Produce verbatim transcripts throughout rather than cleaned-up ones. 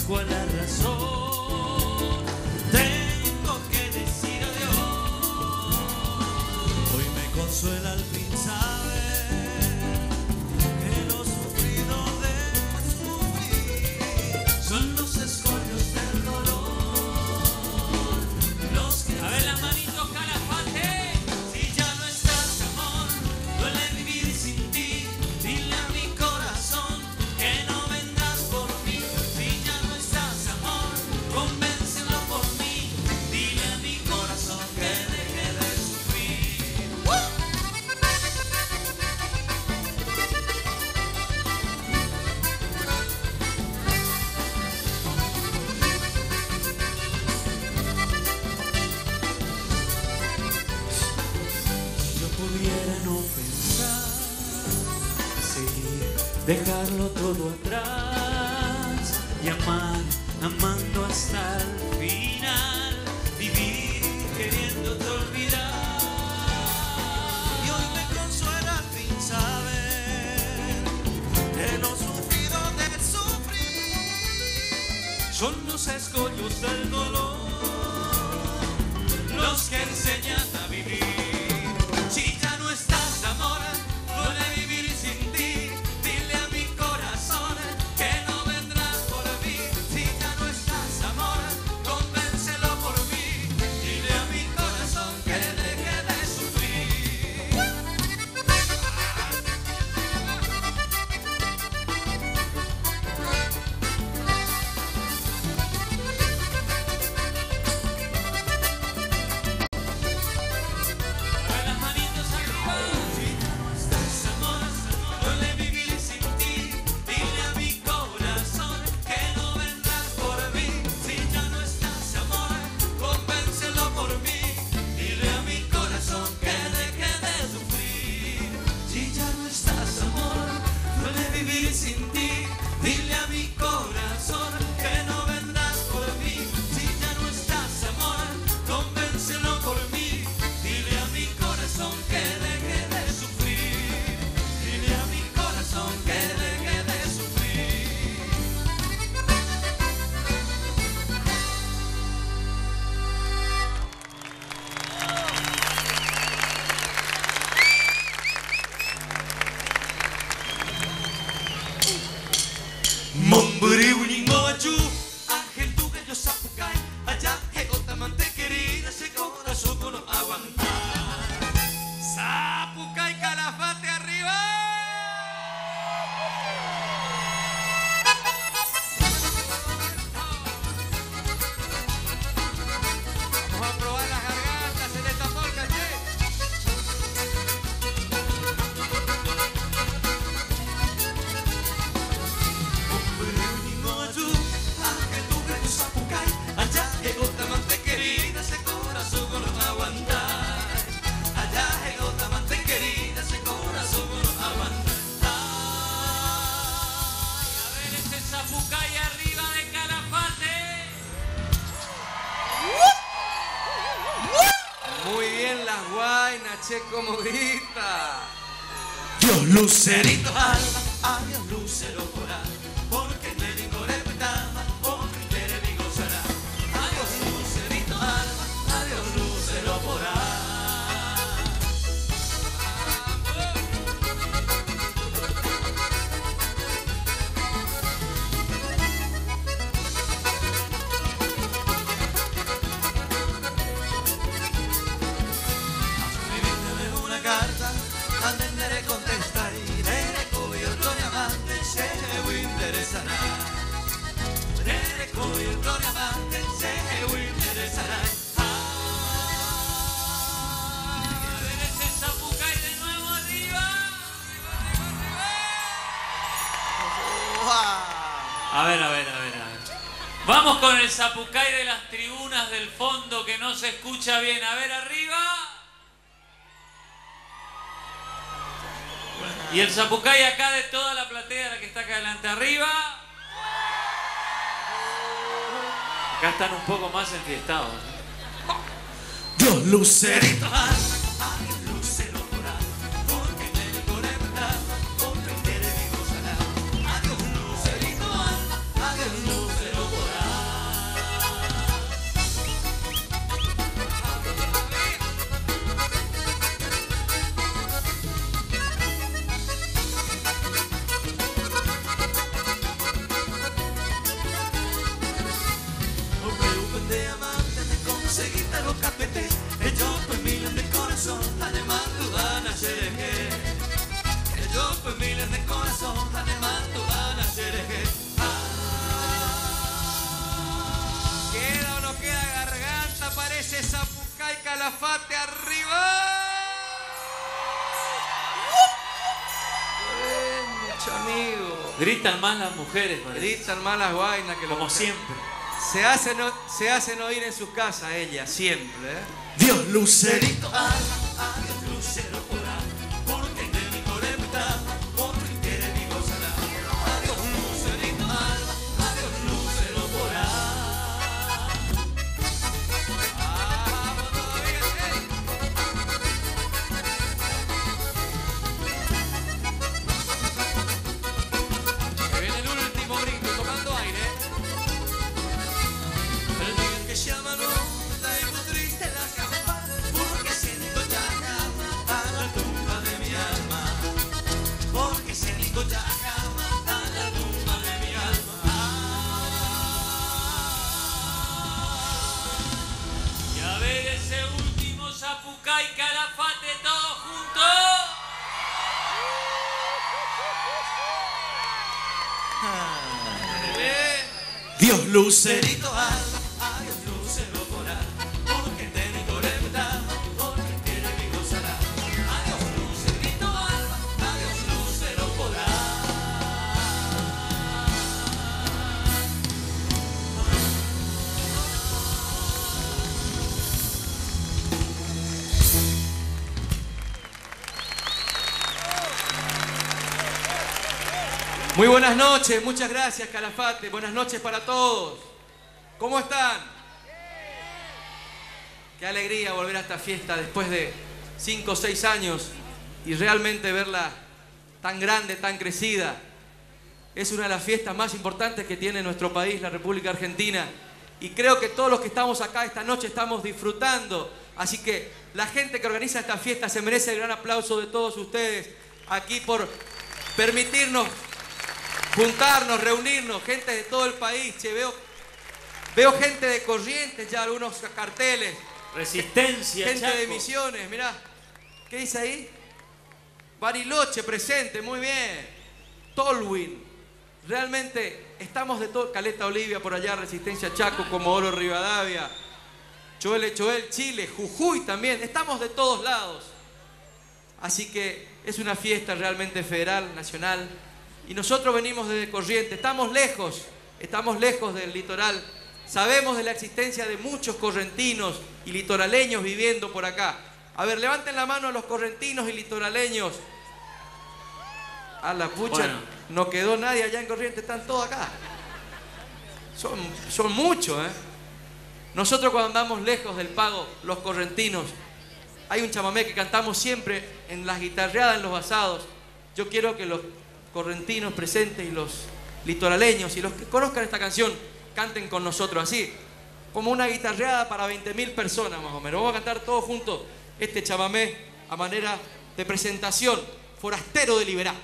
cuál la razón. Tengo que decir adiós. Hoy me consuela al fin saber que lo sufrido de sufrir son los escollos del dolor. Los que... A ver las manitos, Calafate. Si ya no estás, amor, duele vivir sin ti. Dile a mi corazón que no vendrás por mí. Si ya no estás, amor, convéncelo por mí. Dile a mi corazón que deje de sufrir. ¡Uh! Si yo pudiera no pensar, seguir, dejarlo todo atrás y amar, amando hasta el final, vivir queriéndote olvidar. Y hoy me consuela al fin saber que lo sufrido de sufrir son los escollos del dolor, los que enseñan a vivir. Si ya no estás, amor, duele vivir sin ti. Dile a mi corazón que no vendrás por mí. Si ya no estás, amor, convéncelo por mí. Dile a mi corazón que deje de sufrir. A ver las manitos arriba. Si ya no estás, amor, duele vivir sin ti. Dile a mi corazón que no vendrás por mí. Si ya no estás, amor, convéncelo por mí. Dile a mi corazón que deje de sufrir. Si ya no estás, amor, duele vivir sin ti. Dile a mi corazón que no vendrás por mí. Si ya no estás, amor, convéncelo por mí. Dile a mi corazón que deje de sufrir. Dile a mi corazón que deje de sufrir. Momburiuningoachu, Ángel tu que yo sapucay, allá que otamante querida, ese corazón no aguanta. Sapucay, Calafate arriba. Vamos a probar las gargantas en esta polca, che. Momburiuningoachu, Ángel tu que yo sapucay, allá que otamante querida, ese corazón no aguanta. Allá en otra amante querida, ese corazón no aguanta. Ay, a ver ese Zapucay arriba de Calafate. Muy bien las guainas, che, como grita. Dios lucerito alma, adiós lucero coral, porque te digo le cuidaba, porque te digo será. Adiós lucerito alma, adiós lucero coral. Escribirte una carta, andenderé contestar y dere coyo gloria amante, se me interesará. Dere coyo gloria amante, se me interesará. Ay, a ver ese Zapucay de nuevo arriba. A ver, a ver, a ver, a ver. Vamos con el Zapucay de las tribunas del fondo que no se escucha bien. A ver, arriba. Y el Zapucay acá de toda la platea, la que está acá adelante, arriba. Acá están un poco más enfiestados. Dios lucerito, ay, lucero coral, porque te digo la verdad, porque te digo salar. Adiós lucerito, adiós lucero coral. amigo. Gritan más las mujeres, parece. Gritan más las guainas que los Como siempre. Se hacen, se hacen oír en sus casas ellas, siempre, ¿eh? Dios lucerito. Adiós lucero pura, porque de mi colecta, porque quiere mi gozará. Adiós lucerito alba, adiós lucero pura. Vamos todavía, ¿eh? Que viene el último grito, tomando aire. El día que llama no, traigo triste la campana, porque siento ya cama a la tumba de mi alma. Porque siento ya cama a la tumba de mi alma. Y a ver ese último Zapucay Calafate todos juntos. Dios lucerito. Alba, adiós lucero polar, porque de mi colecta, porque quiere mi gozará. Adiós lucerito alba, adiós lucero polar. Muy buenas noches, muchas gracias, Calafate. Buenas noches para todos. ¿Cómo están? Qué alegría volver a esta fiesta después de cinco o seis años y realmente verla tan grande, tan crecida. Es una de las fiestas más importantes que tiene nuestro país, la República Argentina. Y creo que todos los que estamos acá esta noche estamos disfrutando. Así que la gente que organiza esta fiesta se merece el gran aplauso de todos ustedes aquí por permitirnos juntarnos, reunirnos, gente de todo el país. Che, veo, veo gente de Corrientes, ya algunos carteles. Resistencia, Gente Chaco. de Misiones, mirá. ¿Qué dice ahí? Bariloche presente, muy bien. Tolwyn. Realmente estamos de todo. Caleta Olivia por allá, Resistencia Chaco, Comodoro Rivadavia. Choel Choel, Chile, Jujuy también. Estamos de todos lados. Así que es una fiesta realmente federal, nacional. Y nosotros venimos desde Corrientes, estamos lejos, estamos lejos del litoral. Sabemos de la existencia de muchos correntinos y litoraleños viviendo por acá. A ver, levanten la mano a los correntinos y litoraleños. A la pucha, Bueno. no quedó nadie allá en Corrientes, están todos acá. Son, son muchos, ¿eh? Nosotros cuando andamos lejos del pago, los correntinos, hay un chamamé que cantamos siempre en las guitarreadas, en los asados. Yo quiero que los correntinos presentes y los litoraleños y los que conozcan esta canción canten con nosotros así, como una guitarreada para veinte mil personas más o menos. Vamos a cantar todos juntos este chamamé a manera de presentación. Forastero de Liberá.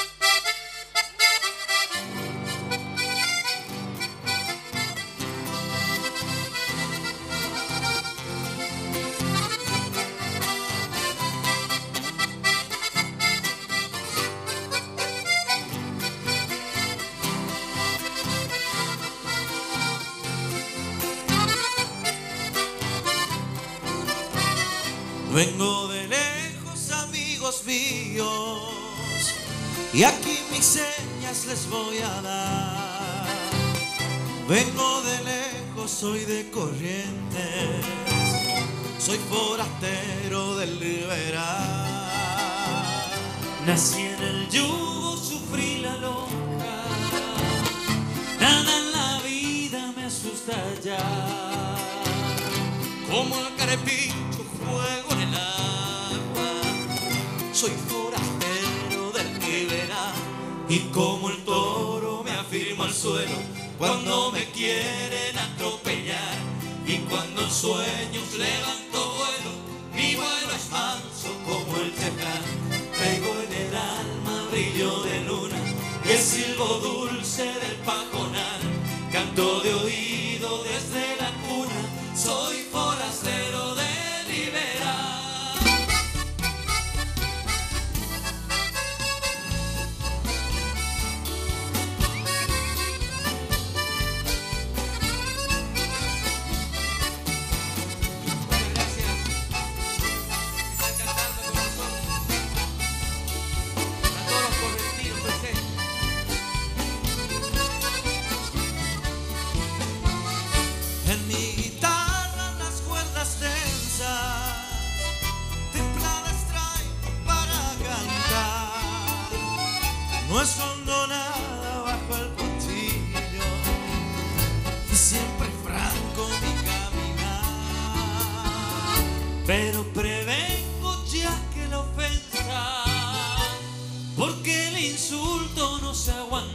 Vengo de lejos, amigos míos, y aquí mis señas les voy a dar. Vengo de lejos, soy de Corrientes, soy forastero del Liberá. Nací en el yugo, sufrí la lonja. Nada en la vida me asusta ya. Como el carepincho juego en el agua, soy forastero del Liberá. Y como el toro me afirmo al suelo cuando me quieren atropellar. Y cuando en sueños levanto vuelo, mi vuelo es manso como el chacán. Traigo en el alma brillo de luna y el silbo dulce del pajonal. Canto de oído desde la cuna, soy forastero de Liberá. Muchas gracias. Están cantando con nosotros. A todos los correntinos presentes. no escondo nada bajo el cuchillo y siempre franco mi caminar, pero prevengo ya que la ofensa, porque el insulto no se aguanta.